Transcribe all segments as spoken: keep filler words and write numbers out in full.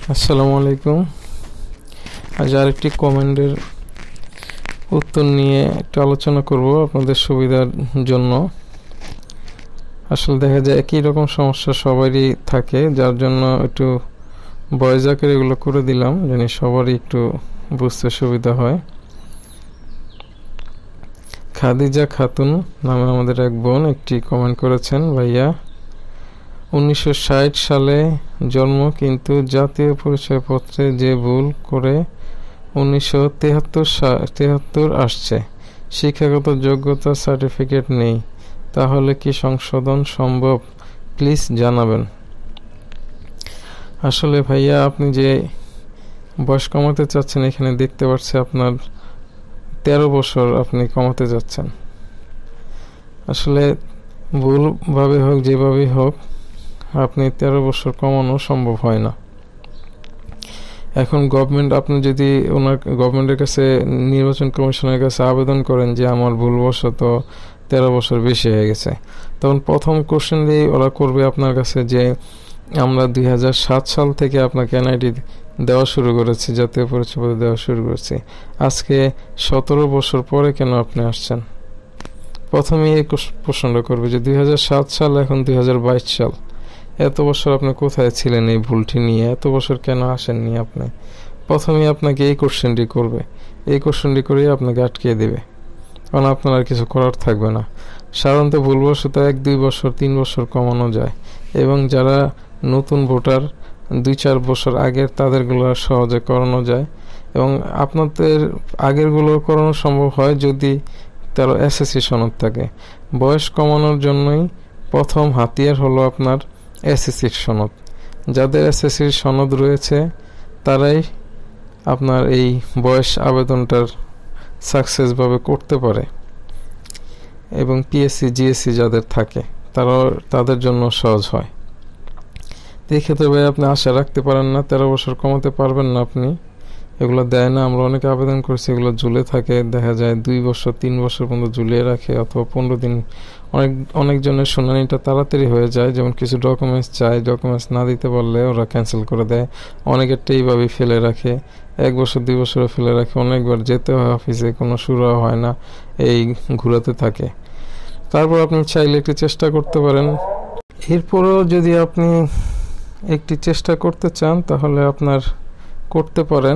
আসসালামু আলাইকুম। আজ আরেকটি কমেন্টের উত্তর নিয়ে একটু আলোচনা করব আপনাদের সুবিধার জন্য। আসলে দেখা যায় একই রকম সমস্যা সবারই থাকে, যার জন্য একটু ভয়েস আকারে এগুলো করে দিলাম যেন সবারই একটু বুঝতে সুবিধা হয়। খাদিজা খাতুন নামে আমাদের এক বোন একটি কমেন্ট করেছেন, ভাইয়া উনিশশো ষাট সালে জন্ম, কিন্তু জাতীয় পরিচয়পত্রে যে ভুল করে উনিশশো তেহাত্তর তেহাত্তর আসছে, শিক্ষাগত যোগ্যতা সার্টিফিকেট নেই, তাহলে কি সংশোধন সম্ভব? প্লিজ জানাবেন। আসলে ভাইয়া আপনি যে বয়স কমাতে চাচ্ছেন, এখানে দেখতে পাচ্ছি আপনার তেরো বছর আপনি কমাতে যাচ্ছেন। আসলে ভুলভাবে হোক যেভাবেই হোক আপনি তেরো বছর কমানো সম্ভব হয় না। এখন গভর্নমেন্ট, আপনি যদি ওনার গভর্নমেন্টের কাছে, নির্বাচন কমিশনের কাছে আবেদন করেন যে আমার ভুলবশত তেরো বছর বেশি হয়ে গেছে, তখন প্রথম কোশ্চেন দিয়ে ওরা করবে আপনার কাছে যে আমরা দুই হাজার সাত সাল থেকে আপনাকে এনআইডি দেওয়া শুরু করেছি, জাতীয় পরিচয়পত্র দেওয়া শুরু করেছি, আজকে সতেরো বছর পরে কেন আপনি আসছেন? প্রথমেই এই প্রশ্নটা করবে যে দুই হাজার সাত সাল, এখন দুই হাজার বাইশ সাল, এত বছর আপনি কোথায় ছিলেন এই ভুলটি নিয়ে? এত বছর কেন আসেননি আপনি? প্রথমেই আপনাকে এই কোশ্চেনটি করবে, এই কোশ্চেনটি করেই আপনাকে আটকিয়ে দেবে, কারণ আপনার আর কিছু করার থাকবে না। সাধারণত ভুলবশত এক দুই বছর তিন বছর কমানো যায়, এবং যারা নতুন ভোটার দুই চার বছর আগের তাদেরগুলো সহজে করানো যায়, এবং আপনাদের আগেরগুলো করানো সম্ভব হয় যদি তার এসএসসি সনদ থাকে। বয়স কমানোর জন্যই প্রথম হাতিয়ার হলো আপনার এসএসসির সনদ। যাদের এসএসসির সনদ রয়েছে তারাই আপনার এই বয়স আবেদনটার সাকসেসভাবে করতে পারে, এবং পিএসসি জিএসসি যাদের থাকে তারাও, তাদের জন্য সহজ হয়। এই ক্ষেত্রে ভাই আপনি আশা রাখতে পারেন না, তেরো বছর কমাতে পারবেন না আপনি, এগুলো দেয় না। আমরা অনেকে আবেদন করছি, এগুলো ঝুলে থাকে, দেখা যায় দুই বছর তিন বছর পর্যন্ত ঝুলিয়ে রাখে, অথবা পনেরো দিন। অনেক অনেকজনের শুনানিটা তাড়াতাড়ি হয়ে যায়, যেমন কিছু ডকুমেন্টস চায়, ডকুমেন্টস না দিতে পারলে ওরা ক্যান্সেল করে দেয়। অনেকেরটা এইভাবেই ফেলে রাখে, এক বছর দুই বছরে ফেলে রাখে, অনেকবার যেতে হয় অফিসে, কোনো শুরু হয় না, এই ঘুরাতে থাকে। তারপর আপনি চাইলে একটু চেষ্টা করতে পারেন। এরপরেও যদি আপনি একটি চেষ্টা করতে চান তাহলে আপনার করতে পারেন।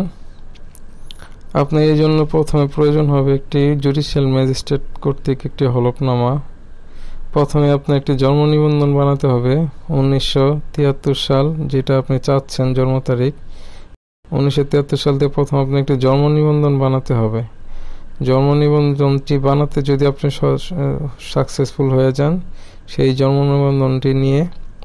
আপনার এই জন্য প্রথমে প্রয়োজন হবে একটি জুডিশিয়াল ম্যাজিস্ট্রেট কর্তৃক একটি হলফনামা। প্রথমে আপনার একটি জন্ম নিবন্ধন বানাতে হবে উনিশশো তিয়াত্তর সাল, যেটা আপনি চাচ্ছেন জন্ম তারিখ উনিশশো তিয়াত্তর সাল থেকে প্রথম আপনি একটি জন্ম নিবন্ধন বানাতে হবে। জন্ম নিবন্ধনটি বানাতে যদি আপনি সাকসেসফুল হয়ে যান, সেই জন্ম নিবন্ধনটি নিয়ে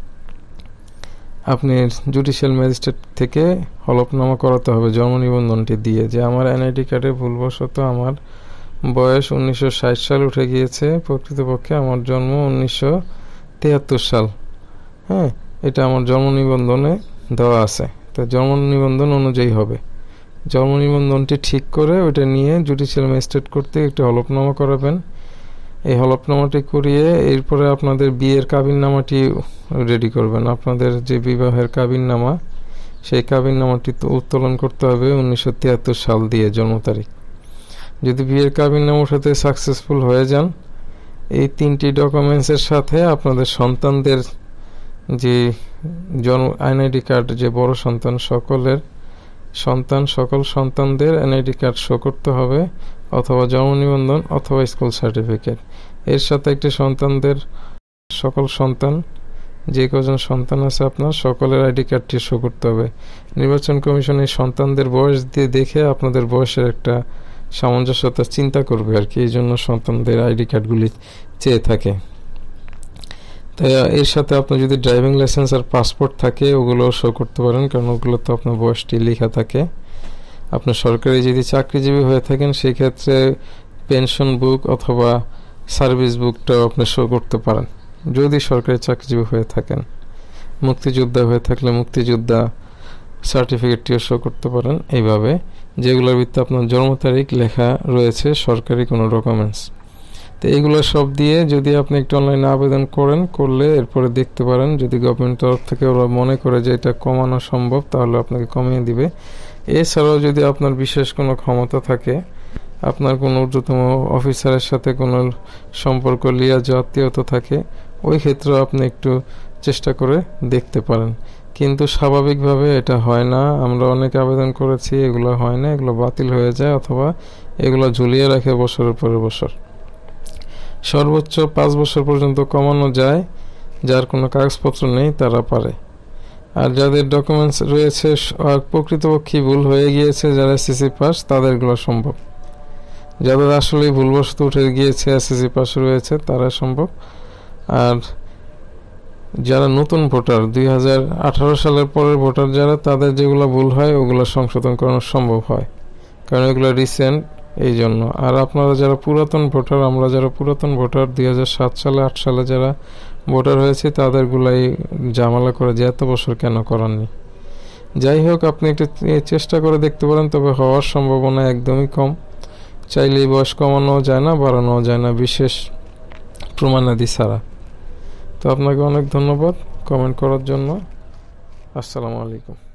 আপনি জুডিশিয়াল ম্যাজিস্ট্রেট থেকে হলফনামা করাতে হবে জন্ম নিবন্ধনটি দিয়ে, যে আমার এনআইডি কার্ডে ভুলবশত আমার বয়স উনিশশো ষাট সাল উঠে গিয়েছে, প্রকৃতপক্ষে আমার জন্ম উনিশশো তিয়াত্তর সাল। হ্যাঁ, এটা আমার জন্ম নিবন্ধনে দেওয়া আছে, তো জন্ম নিবন্ধন অনুযায়ী হবে। জন্ম নিবন্ধনটি ঠিক করে ওইটা নিয়ে জুডিশিয়াল ম্যাজিস্ট্রেট কর্তৃক একটি হলফনামা করাবেন। এই হলফনামাটি করিয়ে এরপরে আপনাদের বিয়ের কাবিননামাটি রেডি করবেন। আপনাদের যে বিবাহের কাবিননামা, সেই কাবিননামাটি তো উত্তোলন করতে হবে উনিশশো তিয়াত্তর সাল দিয়ে জন্ম তারিখ। যদি বিয়ের কাবিননামার সাথে সাকসেসফুল হয়ে যান, এই তিনটি ডকুমেন্টসের সাথে আপনাদের সন্তানদের যে জন্ম এনআইডি কার্ড, যে বড় সন্তান সকলের সন্তান সকল সন্তানদের এনআইডি কার্ড শো করতে হবে, অথবা জন্ম নিবন্ধন অথবা স্কুল সার্টিফিকেট। এর সাথে একটি সন্তানদের সকল সন্তান, যে কজন সন্তান আছে আপনার, সকলের আইডি কার্ডটি শো করতে হবে। নির্বাচন কমিশন এই সন্তানদের বয়স দিয়ে দেখে আপনাদের বয়সের একটা সামঞ্জস্যতা চিন্তা করবে আর কি, এই জন্য সন্তানদের আইডি কার্ডগুলি চেয়ে থাকে। তাই এর সাথে আপনার যদি ড্রাইভিং লাইসেন্স আর পাসপোর্ট থাকে, ওগুলো শো করতে পারেন, কারণ ওগুলো তো আপনার বয়সটি লেখা থাকে। আপনার সরকারি যদি চাকরিজীবী হয়ে থাকেন, সেই ক্ষেত্রে পেনশন বুক অথবা সার্ভিস বুকটাও আপনি শো করতে পারেন, যদি সরকারি চাকরিজীবী হয়ে থাকেন। মুক্তিযোদ্ধা হয়ে থাকলে মুক্তিযোদ্ধা সার্টিফিকেটটিও শো করতে পারেন, এইভাবে, যেগুলোর ভিত্তিতে আপনার জন্ম তারিখ লেখা রয়েছে সরকারি কোনো ডকুমেন্টস। তো এইগুলো সব দিয়ে যদি আপনি একটু অনলাইনে আবেদন করেন, করলে এরপরে দেখতে পারেন যদি গভর্নমেন্ট তরফ থেকে ওরা মনে করে যে এটা কমানো সম্ভব তাহলে আপনাকে কমিয়ে দিবে। এছাড়াও যদি আপনার বিশেষ কোনো ক্ষমতা থাকে, আপনার কোনো ঊর্ধ্বতম অফিসারের সাথে কোনো সম্পর্ক লিয়াজ আত্মীয়তা থাকে, ওই ক্ষেত্রেও আপনি একটু চেষ্টা করে দেখতে পারেন। কিন্তু স্বাভাবিকভাবে এটা হয় না। আমরা অনেক আবেদন করেছি, এগুলো হয় না, এগুলো বাতিল হয়ে যায় অথবা এগুলো ঝুলিয়ে রাখে বছরের পরে বছর। সর্বোচ্চ পাঁচ বছর পর্যন্ত কমানো যায়, যার কোনো কাগজপত্র নেই তারা পারে। আর যাদের ডকুমেন্টস রয়েছে আর প্রকৃতপক্ষে ভুল হয়ে গিয়েছে, যারা এসএসসি পাস, তাদেরগুলো সম্ভব। যাদের আসলে ভুলবশত উঠে গিয়েছে, এসএসসি পাস রয়েছে, তারা সম্ভব। আর যারা নতুন ভোটার, দুই হাজার আঠারো সালের পরের ভোটার যারা, তাদের যেগুলো ভুল হয় ওগুলো সংশোধন করানো সম্ভব হয়, কারণ এগুলো রিসেন্ট, এই জন্য। আর আপনারা যারা পুরাতন ভোটার, আমরা যারা পুরাতন ভোটার, দুই হাজার সাত সালে আট সালে যারা ভোটার হয়েছে, তাদেরগুলাই ঝামেলা করে যে এত বছর কেন করাননি। যাই হোক, আপনি একটু চেষ্টা করে দেখতে পারেন, তবে হওয়ার সম্ভাবনা একদমই কম। চাইলেই বয়স কমানো যায় না, বাড়ানো যায় না, বিশেষ প্রমাণাদি ছাড়া। তো আপনাকে অনেক ধন্যবাদ কমেন্ট করার জন্য। আসসালামু আলাইকুম।